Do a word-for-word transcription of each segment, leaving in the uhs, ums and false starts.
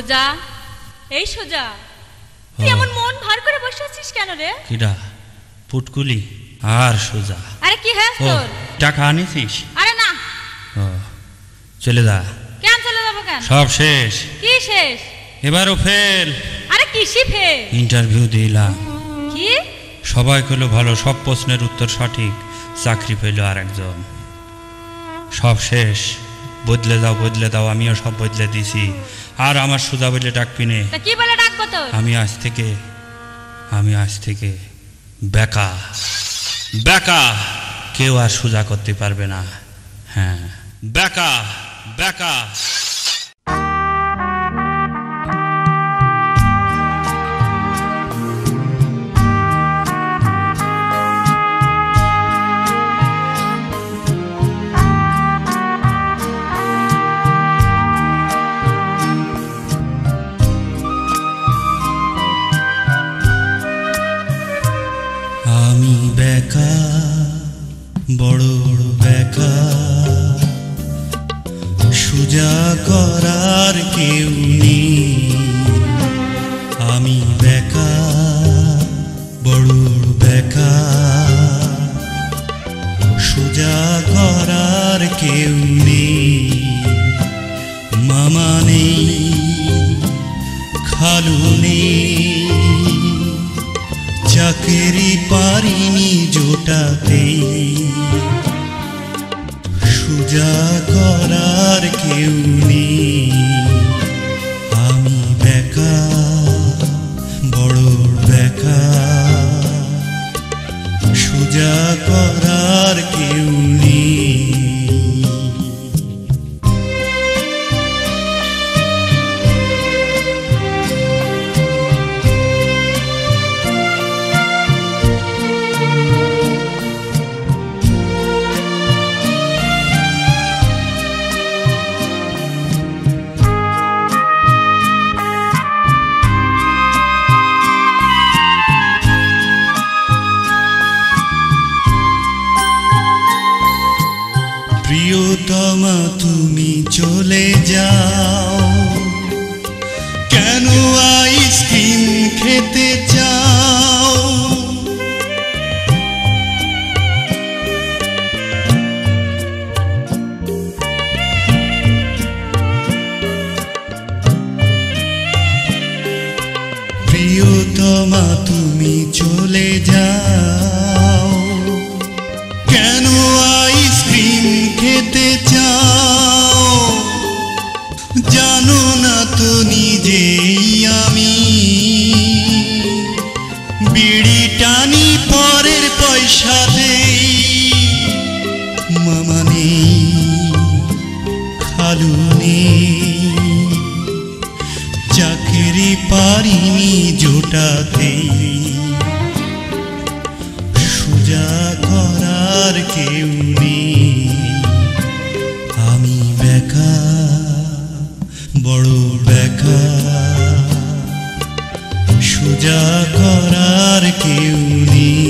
সোজা, এই সোজা, তুই এমন মন ভার করে বসে আছিস কেন রে? কিডা? পুটকুলি আর সোজা। আরে কি হ্যাঁ তোর? টাকা আনিছিস? আরে না। ও চলে যা। কেন চলে যাবো কেন? সব শেষ। কি শেষ? এবারও ফেল। আরে কিসি ফেল? ইন্টারভিউ দিলাম। কি? সবাই কইলো ভালো, সব প্রশ্নের উত্তর সঠিক, চাকরি পেল আর একজন। সব শেষ, বদলে দাও বদলে দাও, আমিও সব বদলে দিছি। আর আমার সোজা বলে ডাকবি নে। তা কি বলে ডাকবো তোর? আমি আজ থেকে আমি আজ থেকে বেকা বেকা, কেউ আর সোজা করতে পারবে না। হ্যাঁ বেকা বেকা। আমি বেকা, বড় বেকা, সোজা করার কেউ নেই। আমি বেকা, বড় বেকা, সোজা করার কেউ নেই। মামা নেই, খালু নেই, চাকরি পারিনি জোটাতে, সোজা করার কেউ নেই। আমি বেকা, বড় বেকা, সোজা করার কেউ নেই। প্রিয়তমা তুমি চলে যাও, কেন আইসক্রিম খেতে চাও? প্রিয়তমা তুমি চলে যাও, কেন আইসক্রিম খেতে চাও? জানো না তো নিজেই আমি বিড়ি টানি পরের পয়সা দেই। মামা নেই, খালু নেই, চাকরি পারিনি জোটাতে, সোজা করার কেউ নেই। আমি বেকা, বড় বেকা, সোজা করার কেউ নেই।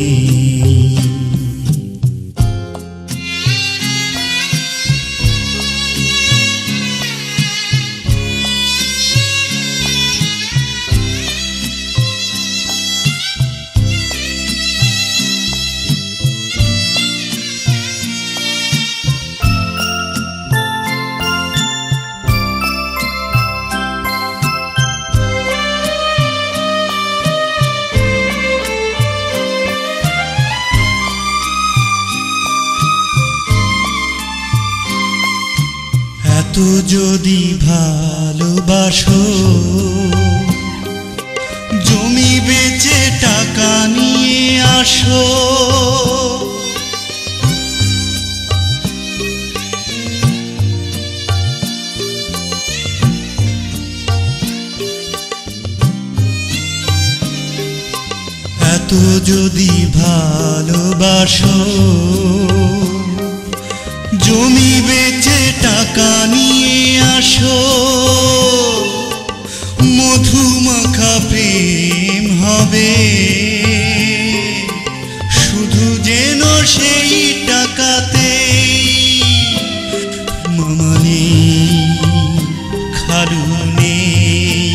এত যদি ভালোবাসো, জমি বেচে টাকা নিয়ে আসো। এত যদি ভালোবাসো, জমি বেচে টাকা নিয়ে আসো। মধুমাখা প্রেম হবে, শুধু যেন সেই টাকাতে। মামা নেই, খালু নেই,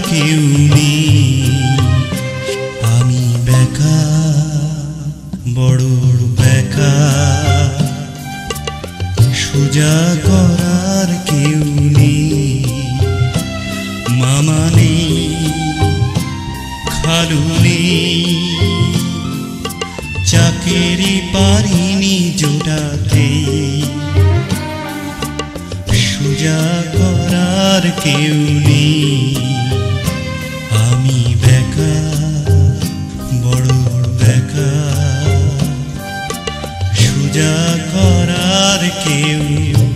কেউ নেই, আমি বেকার, বড় বেকার, সোজা করার কেউ নেই, মামা নেই, খালু নেই, চাকরি পারিনি জোটাতে, সোজা করার কেউ নেই, আমি বেকার, বড় বেকার, সোজা করার কেউ